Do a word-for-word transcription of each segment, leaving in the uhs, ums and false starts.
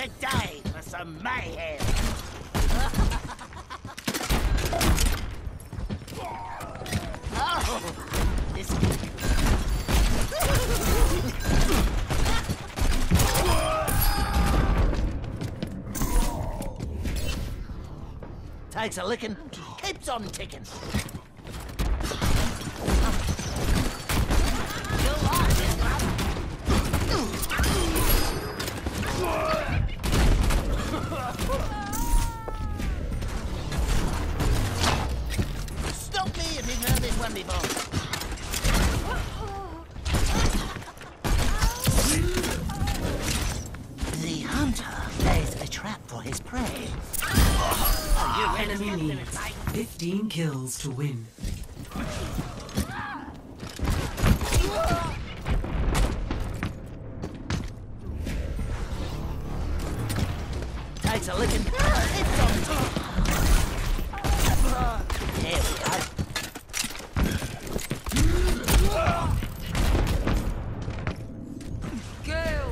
perfect day for some mayhem. Oh, this takes a licking, keeps on ticking. Stop me if you've heard this one before. The hunter lays a trap for his prey. Oh, Enemy needs fifteen kills to win. Takes a licking. It's on top. There we go. Gale!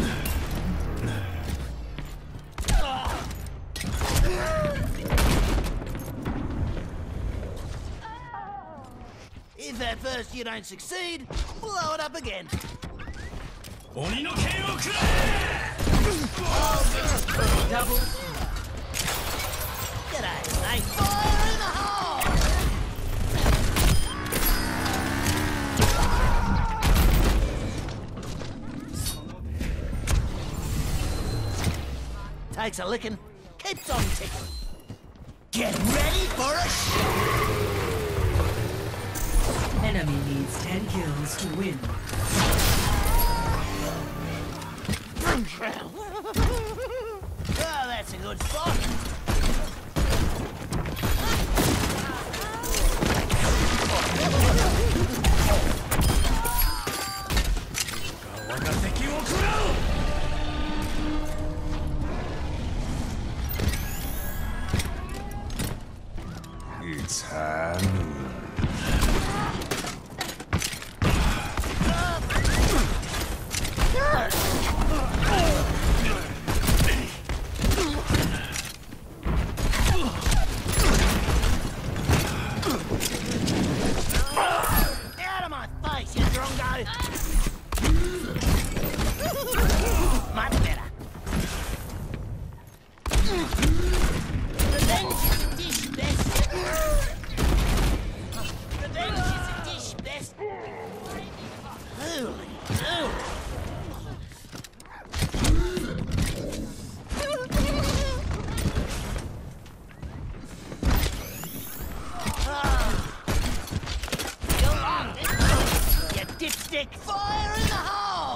If at first you don't succeed, blow it up again. Oni no ken o kure! Double. G'day, mate. Fire in the hole! Takes a licking, keeps on ticking. Get ready for a shot! Enemy needs ten kills to win. Oh, that's a good spot. It's Hanu. Out of my face, you drongo! Much better. Revenge is a dish best. Revenge is a dish best. Holy, holy. You dipstick! Fire in the hole!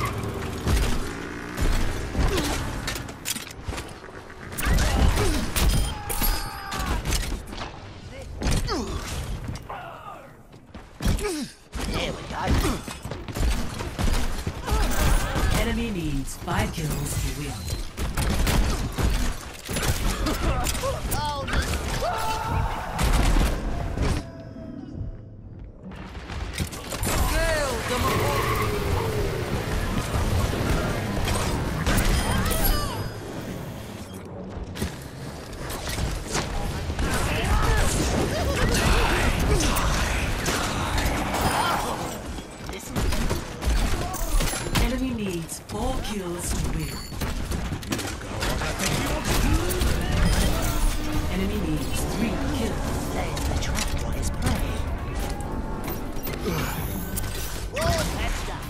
There we go. Enemy needs five kills to win. Oh, Gale! this Enemy needs four kills to win. Enemy needs three kills. lays the trap for his prey. Whoa, that's done.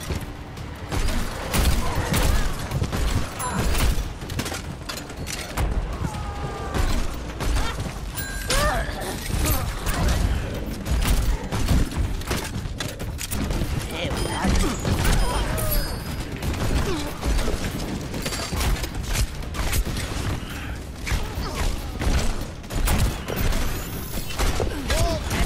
There we go. Whoa,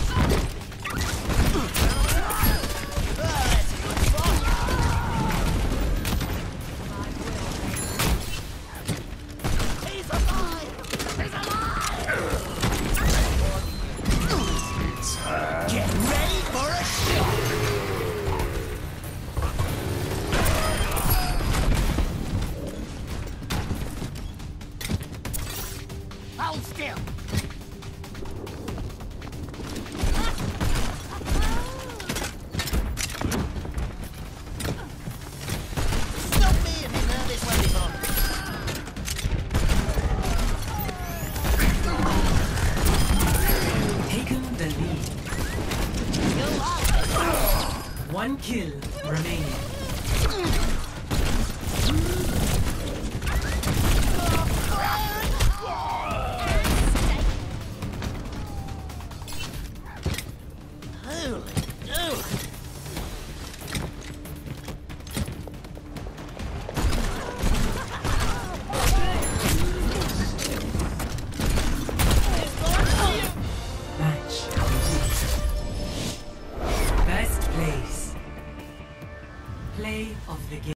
One kill remaining. Best place. Play of the game.